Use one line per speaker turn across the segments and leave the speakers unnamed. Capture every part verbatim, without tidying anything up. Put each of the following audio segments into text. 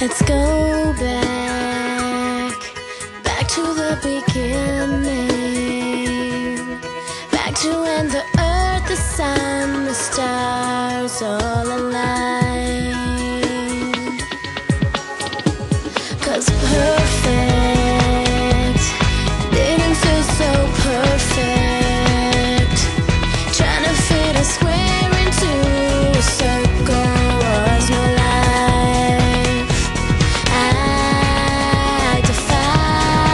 Let's go back, back to the beginning, back to when the earth, the sun, the stars all aligned. 'Cause perfect didn't feel so perfect. Trying to fit a square into a circle was no life. I defy.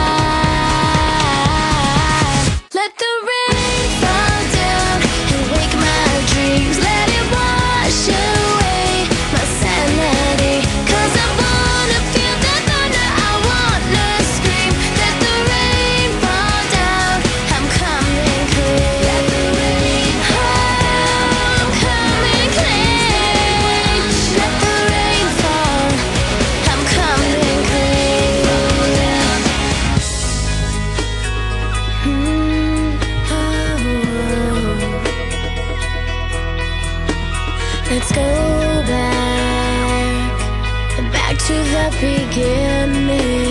Let the rain fall down and wake my dreams. Let it wash away my sanity. 'Cause I wanna feel the thunder, I wanna scream. Let the rain fall down, I'm coming clean. Let the rain fall, I'm coming clean. Let the rain fall, I'm coming clean. Mm, oh. Let's go back, back to the beginning.